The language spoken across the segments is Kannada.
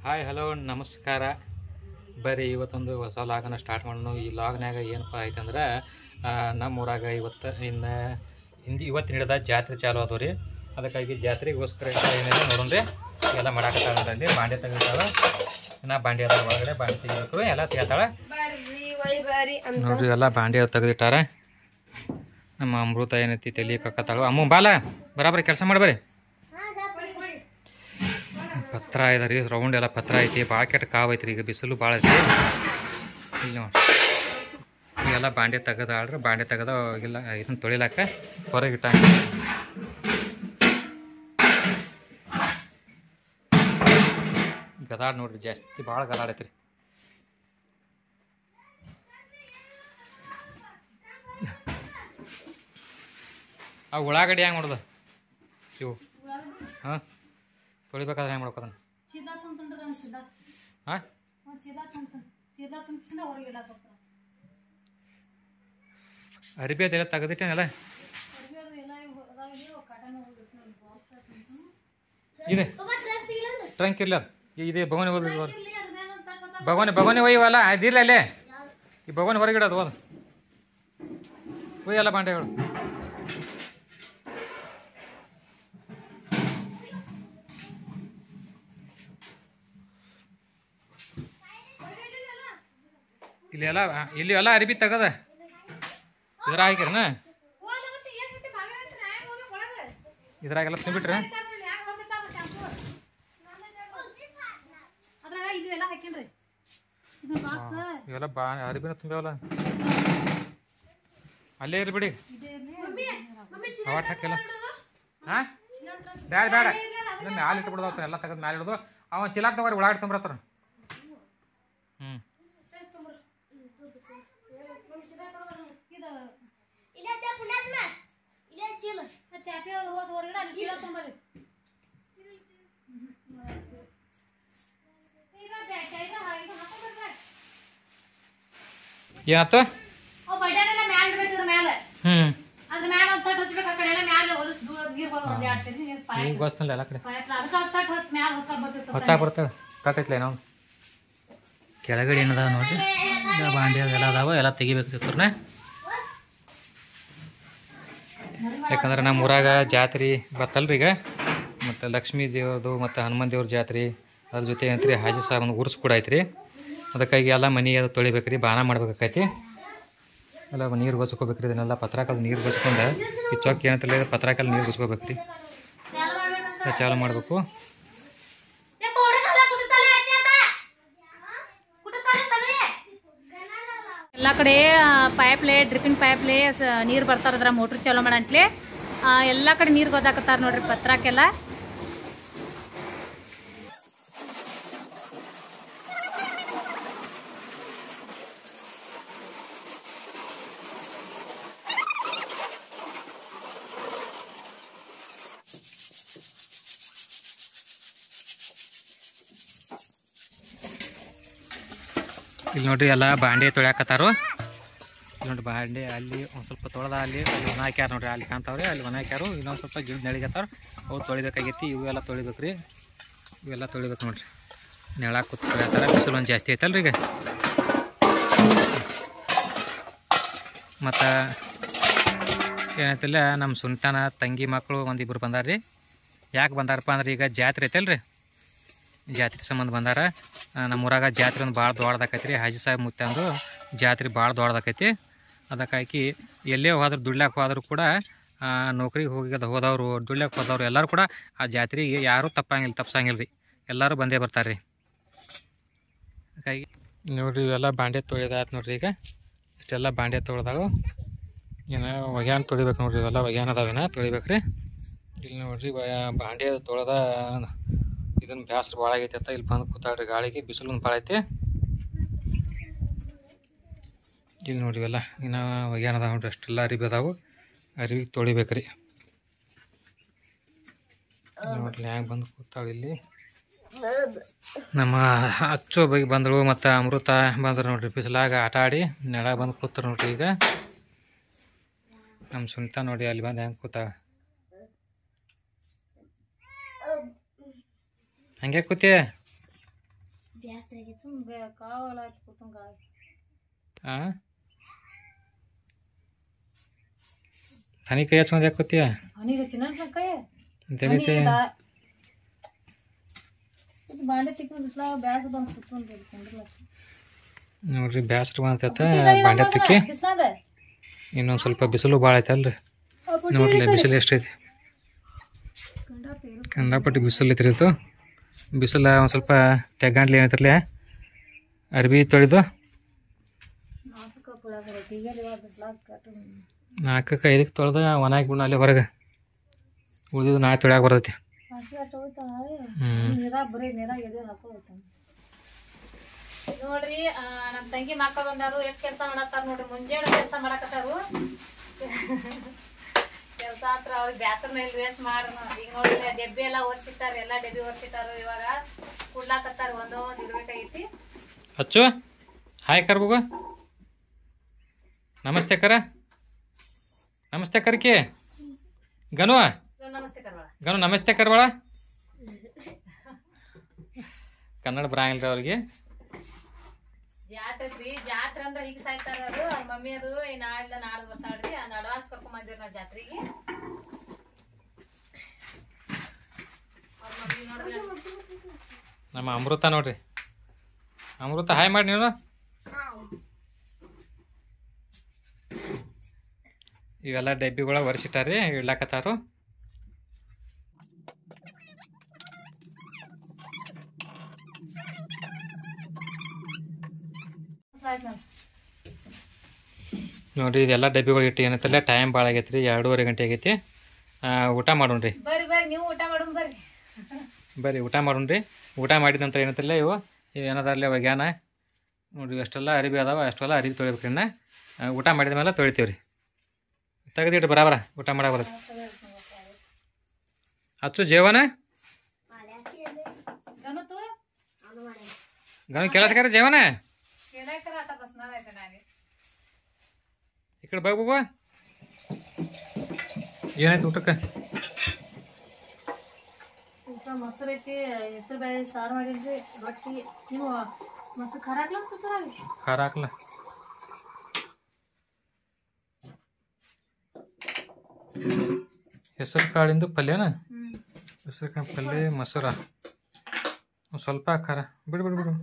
ಹಾಯ್ ಹಲೋ ನಮಸ್ಕಾರ. ಬರ್ರಿ ಇವತ್ತೊಂದು ಹೊಸ ಲಾಗನ್ನು ಸ್ಟಾರ್ಟ್ ಮಾಡೋಣ. ಈ ಲಾಗ್ನಾಗ ಏನಪ್ಪ ಆಯ್ತಂದ್ರೆ ನಮ್ಮ ಊರಾಗ ಇವತ್ತು ನಡೆದ ಜಾತ್ರೆ ಚಾಲು ಆದವು ರೀ. ಅದಕ್ಕಾಗಿ ಜಾತ್ರೆಗೋಸ್ಕರ ಏನಿದೆ ನೋಡೋಣ್ರಿ. ಎಲ್ಲ ಮಾಡಾಕತ್ತಾಳ ಅಲ್ಲಿ ಬಾಂಡೆ ತೆಗಿತಾಳ. ನಾ ಬಾಂಡೆ ಅದ ಒಳಗಡೆ ಬಾಂಡೆ ತೆಗಿಬೇಕು, ಎಲ್ಲ ತೆಗಿತಾಳ ನೋಡ್ರಿ. ಎಲ್ಲ ಬಾಂಡೆ ತೆಗೆದಿಟ್ಟಾರ. ನಮ್ಮ ಅಮೃತ ಏನೈತಿ ತಲೆ ಕಕ್ಕತ್ತಾಳು. ಅಮ್ಮ ಬಾಲ ಬರಾಬರಿ ಕೆಲಸ ಮಾಡ್ಬರಿ. ಪತ್ರ ಇದೆ ರೀ, ರೌಂಡ್ ಎಲ್ಲ ಪತ್ರ ಐತಿ. ಭಾಳ ಕೆಟ್ಟ ಕಾವು ಐತ್ರಿ, ಈಗ ಬಿಸಿಲು ಭಾಳ ಐತಿ. ಇಲ್ಲಿ ನೋಡಿ ಈಗೆಲ್ಲ ಬಾಂಡೆ ತೆಗೆದಾಳ್ರಿ. ಬಾಂಡೆ ತೆಗೆದ ಇಲ್ಲ ಇದನ್ನ ತೊಳಿಲಾಕ ಹೊರಗಿಟ್ಟ ಗದಾಡ್ ನೋಡ್ರಿ, ಜಾಸ್ತಿ ಭಾಳ ಗದಾಡೈತ್ರಿ. ಆ ಉಳ್ಳಾಗಡ್ಡಿ ಹೆಂಗೆ ಮಾಡೋದು ಇವು? ಹಾಂ, ತೊಳಿಬೇಕಾದ್ರೆ ಹೆಂಗೆ ಮಾಡ್ಕೋದನ್ನ? ಹಾಂ, ಅರಿಬಿ ಅದೆಲ್ಲ ತೆಗೆದಿಟ್ಟೇನೆಲ್ಲ ಇದೆ. ಟ್ರಂಕ್ ಇರಲಿ, ಅದು ಇದೆ. ಭಗವಾನಿ ಹೋಗ್ಬೇಕು, ಭಗವಾನಿ ಒಯ್ಯವಲ್ಲ ಅದಿರಲಿ ಅಲ್ಲೇ. ಈ ಭಗವಾನಿ ಹೊರಗಿಡೋದು ಹೋದ ಒಯ್ಯಲ್ಲ ಬಾಂಡೆಗಳು. ಇಲ್ಲಿ ಎಲ್ಲ ಅರಿಬಿ ತೆಗದ ಇದ್ರ ಹಾಕಿರನ, ಇದ್ರಾಗೆಲ್ಲ ತುಂಬಿಟ್ರಿ. ಇವೆಲ್ಲ ಅರಿಬಿನ ತುಂಬ್ಯಾವಲ್ಲ, ಅಲ್ಲೇ ಇರ್ಲಿ ಬಿಡಿ. ಅವಾಟ್ ಹಾಕಿಲ್ಲ. ಹಾಂ, ಬ್ಯಾಡ ಬ್ಯಾಡ, ಇಲ್ಲ ಮ್ಯಾಲೆ ಇಟ್ಬಿಡ್ದವ. ಎಲ್ಲ ತೆಗೆದು ಮ್ಯಾಲೆ ಇಡೋದು. ಅವನ್ ಚಿಲಾಕ್ ತಗೋರಿ, ಒಳಗಡೆ ತುಂಬ್ರತ್ತಾರ. ಏನಾಯ್ತು? ಈಗ ಗೊತ್ತಲ್ಲ ಎಲ್ಲ ಕಡೆ ಹೊಚ್ಚಾಕ್ ಬರ್ತಾಳೆ. ಕಟ್ಟೈತ್ಲೆ ನಾವು ಕೆಳಗಡೆ ಏನದಾವ ನೋಡ್ರಿ. ಬಾಂಡೆ ಅದೆಲ್ಲ ಅದಾವ, ಎಲ್ಲ ತೆಗಿಬೇಕಿರ್ತಾರನ. ಯಾಕಂದ್ರೆ ನಮ್ಮ ಊರಾಗ ಜಾತ್ರೆ ಬರ್ತಲ್ರಿ ಈಗ. ಮತ್ತು ಲಕ್ಷ್ಮೀ ದೇವ್ರದು ಮತ್ತು ಹನುಮಾನ್ ದೇವ್ರ ಜಾತ್ರೆ, ಅದ್ರ ಜೊತೆ ಏನಂತ್ರಿ ಹಾಜಿ ಸಾಬಂದು ಉರ್ಸ್ ಕೂಡ ಐತ್ರಿ. ಅದಕ್ಕಾಗಿ ಎಲ್ಲ ಮನೆ ಅದು ತೊಳಿಬೇಕ್ರಿ, ಬಾನ ಮಾಡ್ಬೇಕಾಕೈತಿ. ಎಲ್ಲ ನೀರು ಗೊಚ್ಕೋಬೇಕ್ರಿ. ಇದನ್ನೆಲ್ಲ ಪತ್ರಾಕಲ್ಲಿ ನೀರು ಗೊಚ್ಕೊಂಡು ಈ ಚೊಕ್ಕ ಏನಂತಲ್ಲ ಪತ್ರಾಕಲ್ಲಿ ನೀರು ಗೊಚ್ಕೋಬೇಕ್ರಿ. ಚಾಲು ಮಾಡಬೇಕು. ಎಲ್ಲ ಕಡೆ ಪೈಪ್ಲೆ ಡ್ರಿಪ್ಪಿಂಗ್ ಪೈಪ್ಲೆ ನೀರು ಬರ್ತಾರದ್ರ ಮೋಟ್ರ್ ಚಾಲೂ ಮಾಡಂತ್ಲೆ ಎಲ್ಲ ಕಡೆ ನೀರು ಗೊತ್ತಾಕತ್ತಾರ ನೋಡ್ರಿ ಪತ್ರಾಕೆಲ್ಲ. ಇಲ್ಲಿ ನೋಡ್ರಿ ಎಲ್ಲ ಬಾಂಡೆ ತೊಳ್ಯಾಕತ್ತಾರು. ಇಲ್ಲಿ ನೋಡ್ರಿ ಬಾಂಡೆ ಅಲ್ಲಿ ಒಂದು ಸ್ವಲ್ಪ ತೊಳೆದ, ಅಲ್ಲಿ ಒಣ ಹಾಕ್ಯಾರ ನೋಡ್ರಿ. ಅಲ್ಲಿ ಕಾಣ್ತಾವ್ರಿ, ಅಲ್ಲಿ ಒಣ ಹಾಕ್ಯಾರು. ಇನ್ನೊಂದು ಸ್ವಲ್ಪ ಗಿಡ ನೆಳಿಗತ್ತಾರ, ಅವು ತೊಳಿಬೇಕಾಗೈತಿ. ಇವೆಲ್ಲ ತೊಳಿಬೇಕ್ರಿ, ಇವೆಲ್ಲ ತೊಳಿಬೇಕು ನೋಡ್ರಿ. ನೆಳ ಕೂತ್ ತೊಳ್ಯಾತಾರ. ಬಿಸಿಲು ಒಂದು ಜಾಸ್ತಿ ಐತಲ್ರಿ ಈಗ. ಮತ್ತು ಏನೈತಿಲ್ಲ, ನಮ್ಮ ಸುಂಟಾನ ತಂಗಿ ಮಕ್ಕಳು ಒಂದಿಬ್ಬರು ಬಂದಾರ್ರಿ. ಯಾಕೆ ಬಂದಾರಪ್ಪ ಅಂದ್ರೆ ಈಗ ಜಾತ್ರೆ ಐತಲ್ರಿ, ಜಾತ್ರೆ ಸಂಬಂಧ ಬಂದಾರ. ನಮ್ಮ ಊರಾಗ ಜಾತ್ರೆ ಒಂದು ಭಾಳ ದೊಡ್ಡದಾಕೈತಿ ರೀ. ಹಾಜಿ ಸಾಹೇಬ್ ಮುತ್ತಂದು ಜಾತ್ರೆ ಭಾಳ ದೊಡ್ಡದಾಕೈತಿ. ಅದಕ್ಕಾಗಿ ಎಲ್ಲೇ ಹೋದ್ರು, ದುಡ್ಲಾಕ್ಕೆ ಹೋದ್ರು ಕೂಡ, ನೌಕರಿಗೆ ಹೋದವರು, ದುಡ್ಲಾಕ್ಕೆ ಹೋದವರು ಎಲ್ಲರೂ ಕೂಡ ಆ ಜಾತ್ರೆಗೆ ಯಾರೂ ತಪ್ಸಂಗಿಲ್ಲ ರೀ. ಎಲ್ಲರೂ ಬಂದೇ ಬರ್ತಾರೆ ರೀ. ಅದಕ್ಕಾಗಿ ನೋಡಿರಿ ಇವೆಲ್ಲ ಬಾಂಡೆ ತೊಳೆದಾಯ್ತು ನೋಡ್ರಿ. ಈಗ ಇಷ್ಟೆಲ್ಲ ಬಾಂಡೆ ತೊಳೆದಾಳು. ಏನು ಒಗ್ಯಾನ ತೊಳಿಬೇಕು ನೋಡ್ರಿ. ಇವೆಲ್ಲ ಒಗ್ಯಾನ ಅದಾವೇನ ತೊಳಿಬೇಕು ರೀ. ಇಲ್ಲಿ ನೋಡ್ರಿ ಬಾಂಡೆ ತೊಳೆದ ಇದನ್ನು ಬ್ಯಾಸ್ರ ಭಾಳ ಆಗೈತೆ ಅಂತ ಇಲ್ಲಿ ಬಂದು ಕೂತಾಳ್ರಿ. ಗಾಳಿಗೆ ಬಿಸಿಲು ಒಂದು ಭಾಳ ಐತಿ. ಇಲ್ಲಿ ನೋಡ್ರಿ ಇವೆಲ್ಲ ಇನ್ನು ಒಗ್ಯಾನ ಅದಾವ ನೋಡ್ರಿ. ಅಷ್ಟೆಲ್ಲ ಅರಿಬಿ ಅದಾವು, ಅರಿವಿ ತೊಳಿಬೇಕ್ರಿ. ನೋಡ್ರಿ ಹ್ಯಾಂಗೆ ಬಂದು ಕೂತಾಳು ಇಲ್ಲಿ. ನಮ್ಮ ಅಚ್ಚು ಬೈಗೆ ಬಂದಳು, ಮತ್ತು ಅಮೃತ ಬಂದ್ರು ನೋಡ್ರಿ. ಬಿಸಿಲಾಗ ಆಟ ಆಡಿ ನೆಳ ಬಂದು ಕೂತಾರೆ ನೋಡ್ರಿ. ಈಗ ನಮ್ಮ ಸುಂಟ ನೋಡಿ ಅಲ್ಲಿ ಬಂದು ಹೆಂಗೆ ಕೂತಾಳ. ಹಂಗೆ ಕೂತಿ ಹಾಂ ಹನಿ ಕೈ ಹಚ್ಕೊಂಡು ಯಾಕೋತೀಯ ಅಂತೇನಿಸಿ ನೋಡ್ರಿ ಬ್ಯಾಸ್ರ ಬಂತೈತೆ ಬಾಂಡೆ ತಿಕ್ಕಿ ಇನ್ನೊಂದು ಸ್ವಲ್ಪ ಬಿಸಿಲು ಭಾಳ ಐತಲ್ರಿ ನೋಡ್ರಿ ಬಿಸಿಲು ಎಷ್ಟೈತಿ ಕಂಡಾಪಟ್ಟಿ ಬಿಸಿಲು ಐತ್ರಿ ಇದು ಬಿಸಿಲು ಒಂದು ಸ್ವಲ್ಪ ತೆಗ್ಗಂಡ್ಲಿ ಏನೈತ್ರಲ್ಲ ಅರ್ಬಿ ತೊಳೆದು 4-5 ತೊಳೆದ ಒಣಗಿ ಬಿಡೋಣ ಅಲ್ಲಿ ಹೊರಗೆ ಉಳಿದಿದ್ದು ನಾಳೆ ತೊಳ್ಯಾಕ ಬರ್ತೈತಿ ನೋಡ್ರಿ ನಮ್ಮ ತಂಗಿ ಮಕ್ಕಳು ಬಂದಾರು ಎಷ್ಟು ಕೆಲಸ ಮಾಡತ್ತಾರ ನೋಡ್ರಿ ಮುಂಜಾನೆ ಕೆಲಸ ಮಾಡಕತ್ತಾರು ಕೆಲಸ ಹತ್ರ ಅವ್ರಿಗೆ ಬ್ಯಾಸರ್ನ ಇಲ್ಲಿ ವೇಸ್ಟ್ ಮಾಡ್ರಿ ಈಗ ನೋಡ್ರಿ ಡೆಬ್ಬಿ ಎಲ್ಲ ಒರ್ಸಿಟ್ಟಾರ ಎಲ್ಲ ಡೆಬ್ಬಿ ಒರ್ಸಿಟ್ಟಾರು ಇವಾಗ ಕುಡ್ಲಾಕತ್ತಾರ ಒಂದೊಂದು ಇಡ್ಬೇಕಾಗೈತಿ ಅಚ್ಚು ಹಾಯ್ ಕರ್ ಬಗು ನಮಸ್ತೆ ಕರ ನಮಸ್ತೆ ಕರ್ಕಿ ಗನು ನಮಸ್ತೆ ಕರ್ವಾಳ ಗನು ನಮಸ್ತೆ ಕರ್ವಾಳ ಕನ್ನಡ ಬರಂಗಿಲ್ರಿ ಅವ್ರಿಗೆ ಜಾತ್ರೆ ಜಾತ್ರೆ ಅಂದ್ರೆ ಈಗ ಸಾಯ್ತಾರ ಅವರು ಅವ್ರ ಮಮ್ಮಿ ಅದು ನಾಳೆ ನಾಡ್ದು ಬರ್ತಾಳ್ರಿ ಅಂದ್ ಅಡ್ವಾನ್ಸ್ ಕರ್ಕೊಂಡ್ ಬಂದಿವ್ರಿ ನಾವು ಜಾತ್ರೆಗೆ ಅವ್ರ ಮಮ್ಮಿ ನೋಡ್ರಿ ನಮ್ಮ ಅಮೃತ ನೋಡ್ರಿ ಅಮೃತ ಹಾಯ್ ಮಾಡಿ ನೀನು ಇವೆಲ್ಲ ಡಬ್ಬಿಗಳ ಒರೆಸಿಟ್ಟಾರಿ ಇಡ್ಲಾಕತ್ತಾರು ನೋಡ್ರಿ ಇದೆಲ್ಲ ಡಬ್ಬಿಗಳು ಇಟ್ಟು ಏನಂತಲ್ಲ ಟೈಮ್ ಭಾಳ ಆಗೈತ್ರಿ 2:30 ಗಂಟೆ ಆಗೈತಿ ಊಟ ಮಾಡೋಣ್ರಿ ನೀವು ಊಟ ಮಾಡೋಣ ಬರ್ರಿ ಊಟ ಮಾಡೋಣ್ರಿ ಊಟ ಮಾಡಿದ ನಂತರ ಏನಂತಲ್ಲ ಇವು ಏನದಾರಲ್ಲ ಒಗ್ಯಾನ ನೋಡ್ರಿ ಅಷ್ಟೆಲ್ಲ ಅರಿಬಿ ಅದಾವ ಅಷ್ಟೆಲ್ಲ ಅರಿಬಿ ತೊಳಿಬೇಕ್ರಿ ಇನ್ನ ಊಟ ಮಾಡಿದ ಮೇಲೆ ತೊಳಿತೀವ್ರಿ ತೆಗೆದಿಟ್ಟು ಬರಾಬರ ಊಟ ಮಾಡಕ್ಕೆ ಬರುತ್ತೆ ಅಚ್ಚು ಜೇವನ ಗನು ಕೇಳಸ್ಕಾರ ಜೇವನ ಈ ಕಡೆ ಬಾಬು ಏನಾಯ್ತು ಊಟಕ್ಕೆ ಊಟ ಮೊಸರು ಐತಿ ಹೆಸರು ಬೇಳೆ ಸಾರು ಮಾಡಿದ್ರಿ ರೊಟ್ಟಿ ನೀವು ಮೊಸರು ಖಾರ ಹಾಕ್ಲ ಖಾರ ಹಾಕ್ಲ ಹೆಸರು ಕಾಳಿಂದು ಪಲ್ಯನ ಹೆಸರು ಕಾಳು ಪಲ್ಯ ಮೊಸರ ಒಂದು ಸ್ವಲ್ಪ ಖಾರ ಬಿಡು ಬಿಡು ಬಿಡು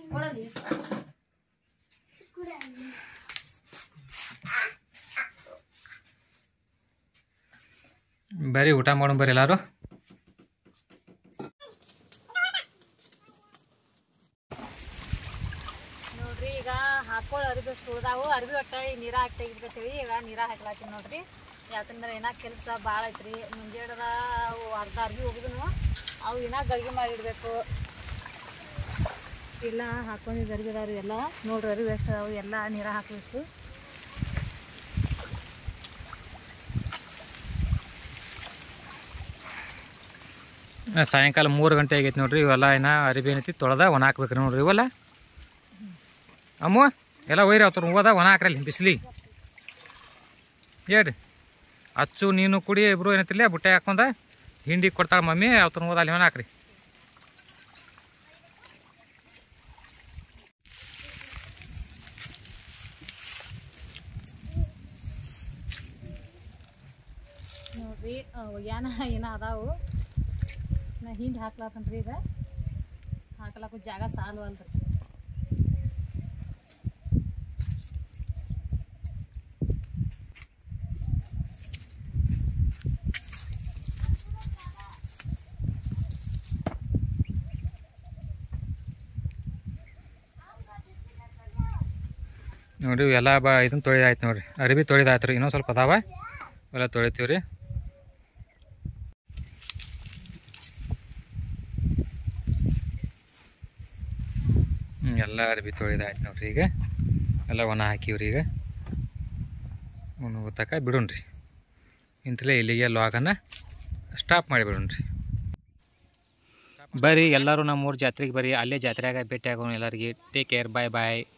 ಬರ್ರಿ ಊಟ ಮಾಡೋಣ ಬರ್ರಿ ಎಲ್ಲಾರು ನೋಡ್ರಿ ಈಗ ಹಾಕೊಳ್ಳೋ ಅರಿಬಿ ಅಷ್ಟು ಉಳ್ದಾವು ಅರಿಬಿ ಒಟ್ಟ ನೀರ ಹಾಕಿ ತೆಗಿಬೇಕತ್ತೀವಿ ಈಗ ನೀರ ಹಾಕ್ಲಾತೀನಿ ನೋಡ್ರಿ ಯಾಕಂದ್ರೆ ಏನ ಕೆಲಸ ಭಾಳ ಐತ್ರಿ ಮುಂಜಾನದ ಅರ್ಧ ಅರ್ಬಿ ಹೋಗಿದ್ನು ಅವು ಇನ್ನ ಗಳಿಗೆ ಮಾಡಿಡ್ಬೇಕು ಎಲ್ಲ ಹಾಕೊಂಡಿದ್ದು ಅರ್ಬಿ ಅದಾವ್ರಿ ಎಲ್ಲ ನೋಡ್ರಿ ಅರಿವಿ ಎಷ್ಟು ಅದಾವು ಎಲ್ಲ ನೀರ ಹಾಕಬೇಕು ಸಾಯಂಕಾಲ 3 ಗಂಟೆ ಆಗೈತಿ ನೋಡ್ರಿ ಇವೆಲ್ಲ ಏನ ಅರಿಬಿ ಏನೈತಿ ತೊಳೆದ ಒಣ ಹಾಕ್ಬೇಕ್ರಿ ನೋಡ್ರಿ ಇವಲ್ಲ ಅಮ್ಮ ಎಲ್ಲ ಒಯ್ರಿ ಅವ್ರ ಹೋದ ಒಣ ಹಾಕ್ರಲ್ಲಿ ಬಿಸಿಲಿ ಹೇಳ್ರಿ ಅಚ್ಚು ನೀನು ಕುಡಿ ಇಬ್ರು ಏನೈತಿಲ್ಲ ಬುಟ್ಟೆ ಹಾಕೊಂಡ ಹಿಂಡಿ ಕೊಡ್ತಾಳ ಮಮ್ಮಿ ಅವ್ರ ಹೋದ ಅಲ್ಲಿ ಒಣ ಹಾಕ್ರಿ ನೋಡ್ರಿ ಒಗ್ಯಾನ ಏನ ಅದಾವು ನಾ ಹಿಂಡಿ ಹಾಕ್ಲಾತನ್ರಿ ಈಗ ಹಾಕ್ಲಾಕು ಜಾಗ ಸಾಲವಲ್ರಿ ನೋಡ್ರಿ ಎಲ್ಲ ಇದನ್ನ ತೊಳೆದಾಯ್ತು ನೋಡ್ರಿ ಅರಿಬಿ ತೊಳೆದಾಯ್ತು ರೀ ಇನ್ನೊಂದು ಸ್ವಲ್ಪ ಅದಾವ ಎಲ್ಲ ತೊಳಿತೀವಿ ರೀ ಎಲ್ಲ ಅರಿಬಿ ತೊಳೆದಾಯ್ತು ನೋಡ್ರಿ ಈಗ ಎಲ್ಲ ಒಣ ಹಾಕಿವ್ರಿ ಈಗ ತಕ ಬಿಡೋಣ್ರಿ ಇಂತಲೇ ಇಲ್ಲಿಗೆ ಲಾಗನ್ನು ಸ್ಟಾಪ್ ಮಾಡಿಬಿಡೋಣ್ರಿ ಬರ್ರಿ ಎಲ್ಲರೂ ನಮ್ಮ ಊರು ಜಾತ್ರೆಗೆ ಬರ್ರಿ ಅಲ್ಲೇ ಜಾತ್ರೆಯಾಗ ಭೇಟಿ ಆಗೋಣ ಎಲ್ಲರಿಗೆ ಟೇಕ್ ಕೇರ್ ಬಾಯ್ ಬಾಯ್